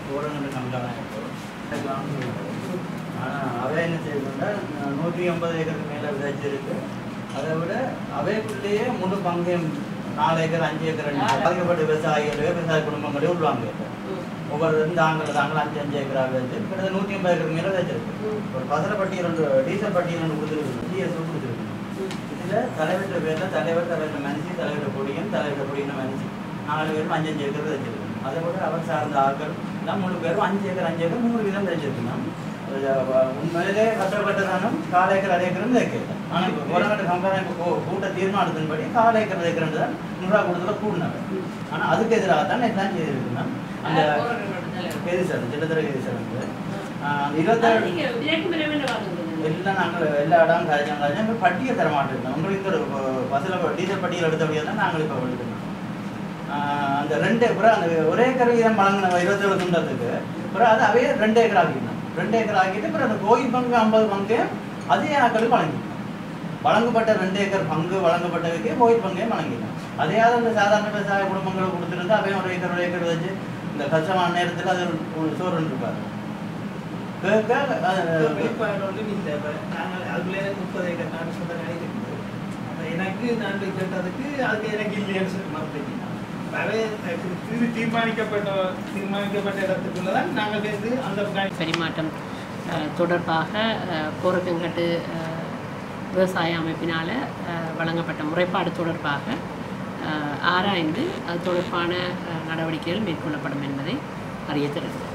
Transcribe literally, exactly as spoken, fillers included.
ஓரங்கண்டு கங்காலாம் ஆனால் அவை என்ன செய்யணும்னா நூற்றி ஐம்பது ஏக்கருக்கு மேலே விதைச்சிருக்கு. அதை விட அவைக்குள்ளேயே முழு பங்கையும் நாலு ஏக்கர் அஞ்சு ஏக்கர் பாதிக்கப்பட்ட விவசாயிகளே விவசாய குடும்பங்களே உள்வாங்க. ஒவ்வொரு தாங்கள் தாங்கள் அஞ்சு அஞ்சு ஏக்கராக வச்சு கிட்டத்தட்ட நூற்றி ஐம்பது ஏக்கருக்கு மேலே வச்சிருக்கு. ஒரு பசல பட்டியல் டீசல் பட்டியல் கொடுத்துருக்கு, ஜிஎஸ் கொடுத்துருக்கு. இதில் தலைவர்கிட்ட பேரில் தலைவர் தலைவர் மனுஷி தலைவர் பொடியன் தலைவர் பொடியின் மனுஷி நாலு பேரும் அஞ்சு அஞ்சு ஏக்கர் வச்சிருக்கு. அதை விட அவர் சார்ந்த ஆக்கள் எல்லாம் மூணு பேரும் அஞ்சு ஏக்கர் அஞ்சு ஏக்கர் மூணு வீதம் வச்சிருக்கணும். உண்மையிலே கஷ்டப்பட்டதானும் கால் ஏக்கர் அரை ஏக்கரும் வைக்கல. ஆனால் இப்போ கோரங்கட்டு கம்பெனி கூட்ட தீர்மானத்தின்படி கால் ஏக்கர் ஏக்கர் தான் நூறுரூவா கொடுத்துல கூடினாங்க. ஆனால் அதுக்கு எதிராக தான் எல்லாம் செய்திருக்குன்னா அந்த கேதி சார் சின்னத்திர கேதி சார் வந்து இருபத்தேழு எல்லாம் நாங்கள் எல்லா இடம் காய்ச்சல் காய்ச்சல் இப்போ பட்டியை தர மாட்டேருந்தோம். உங்களுக்கு ஒரு பஸ்ஸில் டீசல் பட்டியல் எடுத்தபடியாக தான் நாங்கள் இப்போ எடுத்துருந்தோம். அந்த ரெண்டு அப்புறம் அந்த ஒரே ஏக்கர் வீதம் வழங்கின இருபத்தேழு துண்டத்துக்கு அப்புறம் அது அவையே ரெண்டு ஏக்கர் ஆக்கிடணும். ரெண்டு ஏக்கர் ஆக்கிட்டு அப்புறம் அந்த கோயில் பங்கு ஐம்பது பங்கு அதே ஆக்களுக்கு வழங்கிடணும். வழங்கப்பட்ட ரெண்டு ஏக்கர் பங்கு வழங்கப்பட்டதுக்கே கோயில் பங்கையும் வழங்கிடணும். அதையாவது அந்த சாதாரண விவசாய குடும்பங்களை கொடுத்துருந்தா அவையும் ஒரு ஏக்கர் ஒரு ஏக்கர் வச்சு இந்த கஷ்டமான நேரத்தில் அது ஒரு சோறு இருப்பாரு. கேட்க வெளிப்பாடு இல்லை. நாங்கள் அதுக்குள்ளே முப்பது ஏக்கர் நான் சொந்த நினைக்கிறது எனக்கு நான் கேட்டதுக்கு அதுக்கு எனக்கு இல்லைன்னு சொல்லி மறுத்துட்டீங்க. இது தீர்மானிக்கப்பட்ட தீர்மானிக்கப்பட்ட இடத்துக்குள்ளதான் நாங்கள் வந்து அந்த பரிமாற்றம் தொடர்பாக கோரக்கங்கட்டு விவசாய அமைப்பினால் வழங்கப்பட்ட முறைப்பாடு தொடர்பாக ஆராய்ந்து அது தொடர்பான நடவடிக்கைகள் மேற்கொள்ளப்படும் என்பதை அறிய தருகிறது.